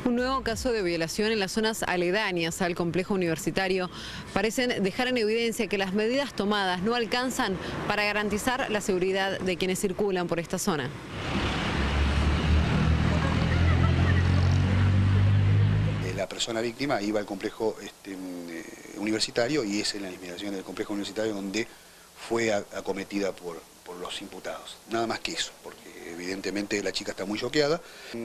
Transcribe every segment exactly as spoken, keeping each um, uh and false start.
Un nuevo caso de violación en las zonas aledañas al complejo universitario parecen dejar en evidencia que las medidas tomadas no alcanzan para garantizar la seguridad de quienes circulan por esta zona. La persona víctima iba al complejo este, universitario y es en la inmediación del complejo universitario donde fue acometida por, por los imputados. Nada más que eso, porque evidentemente la chica está muy choqueada.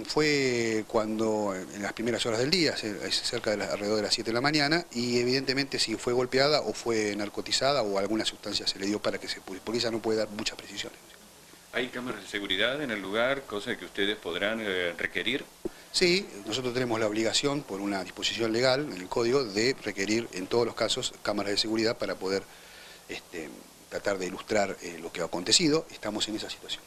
Fue cuando, en las primeras horas del día, cerca de la, alrededor de las siete de la mañana, y evidentemente si fue golpeada o fue narcotizada o alguna sustancia se le dio para que se pudiera, porque ella no puede dar muchas precisiones. ¿Hay cámaras de seguridad en el lugar, cosa que ustedes podrán eh, requerir? Sí, nosotros tenemos la obligación, por una disposición legal en el código, de requerir en todos los casos cámaras de seguridad para poder este, tratar de ilustrar eh, lo que ha acontecido. Estamos en esa situación.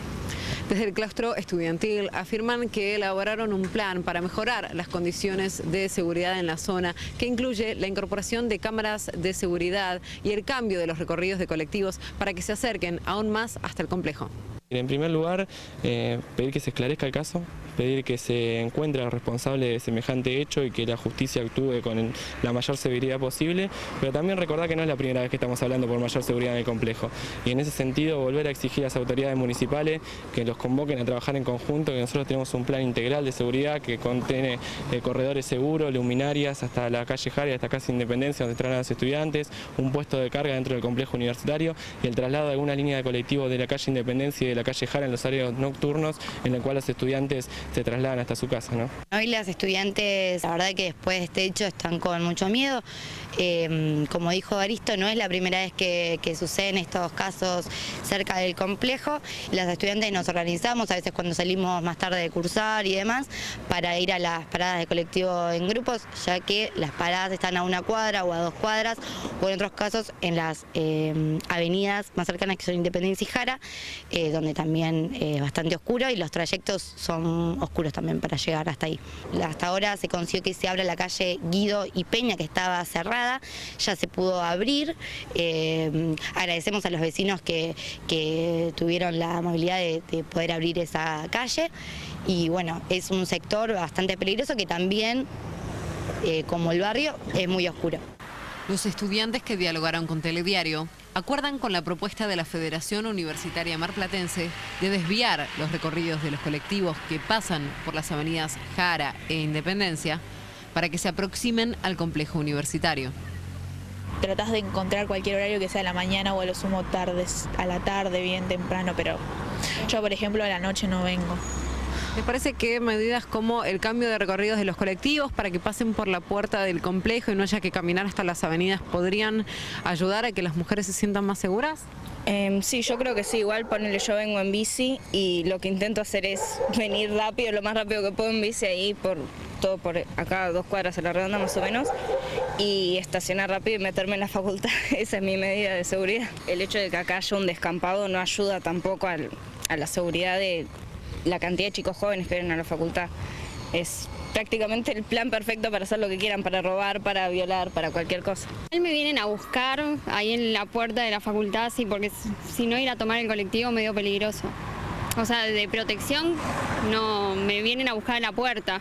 Desde el claustro estudiantil afirman que elaboraron un plan para mejorar las condiciones de seguridad en la zona, que incluye la incorporación de cámaras de seguridad y el cambio de los recorridos de colectivos para que se acerquen aún más hasta el complejo. En primer lugar, eh, pedir que se esclarezca el caso, pedir que se encuentre al responsable de semejante hecho y que la justicia actúe con el, la mayor severidad posible, pero también recordar que no es la primera vez que estamos hablando por mayor seguridad en el complejo. Y en ese sentido, volver a exigir a las autoridades municipales que los convoquen a trabajar en conjunto, que nosotros tenemos un plan integral de seguridad que contiene eh, corredores seguros, luminarias hasta la calle Jara, hasta casi Independencia, donde estarán los estudiantes, un puesto de carga dentro del complejo universitario y el traslado de alguna línea de colectivos de la calle Independencia y de la calle Jara en los horarios nocturnos, en el cual los estudiantes se trasladan hasta su casa, ¿no? Hoy las estudiantes, la verdad que después de este hecho están con mucho miedo. Eh, como dijo Aristo, no es la primera vez que, que suceden estos casos cerca del complejo. Las estudiantes nos organizamos, a veces cuando salimos más tarde de cursar y demás, para ir a las paradas de colectivo en grupos, ya que las paradas están a una cuadra o a dos cuadras, o en otros casos en las eh, avenidas más cercanas que son Independencia y Jara, eh, donde también es bastante oscuro y los trayectos son oscuros también para llegar hasta ahí. Hasta ahora se consiguió que se abra la calle Guido y Peña, que estaba cerrada, ya se pudo abrir. Eh, agradecemos a los vecinos que, que tuvieron la amabilidad de, de poder abrir esa calle y bueno, es un sector bastante peligroso que también, eh, como el barrio, es muy oscuro. Los estudiantes que dialogaron con Telediario acuerdan con la propuesta de la Federación Universitaria Marplatense de desviar los recorridos de los colectivos que pasan por las avenidas Jara e Independencia para que se aproximen al complejo universitario. Tratás de encontrar cualquier horario que sea a la mañana o a lo sumo tardes, a la tarde, bien temprano, pero yo, por ejemplo, a la noche no vengo. ¿Les parece que medidas como el cambio de recorridos de los colectivos para que pasen por la puerta del complejo y no haya que caminar hasta las avenidas podrían ayudar a que las mujeres se sientan más seguras? Eh, sí, yo creo que sí. Igual, ponele, yo vengo en bici y lo que intento hacer es venir rápido, lo más rápido que puedo en bici ahí, por todo por acá, dos cuadras a la redonda más o menos, y estacionar rápido y meterme en la facultad. Esa es mi medida de seguridad. El hecho de que acá haya un descampado no ayuda tampoco al, a la seguridad de la cantidad de chicos jóvenes que vienen a la facultad. Es prácticamente el plan perfecto para hacer lo que quieran, para robar, para violar, para cualquier cosa. Él me vienen a buscar ahí en la puerta de la facultad, sí, porque si no ir a tomar el colectivo medio peligroso. O sea, de protección no, me vienen a buscar en la puerta.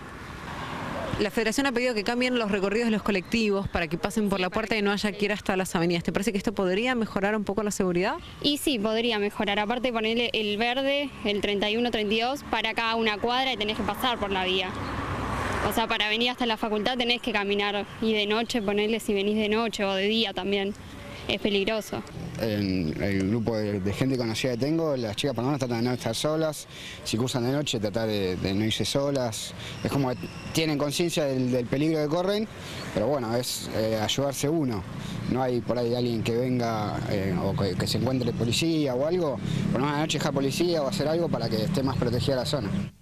La Federación ha pedido que cambien los recorridos de los colectivos para que pasen por la puerta y no haya que ir hasta las avenidas. ¿Te parece que esto podría mejorar un poco la seguridad? Y sí, podría mejorar. Aparte ponerle el verde, el treinta y uno, treinta y dos, para cada una cuadra y tenés que pasar por la vía. O sea, para venir hasta la facultad tenés que caminar y de noche, ponerle si venís de noche o de día también. Es peligroso. En el grupo de, de gente conocida que tengo, las chicas por lo menos tratan de no estar solas, si cursan de noche tratar de, de no irse solas, es como que tienen conciencia del, del peligro que corren, pero bueno, es eh, ayudarse uno, no hay por ahí alguien que venga eh, o que, que se encuentre policía o algo, por lo menos a la noche dejar policía o hacer algo para que esté más protegida la zona.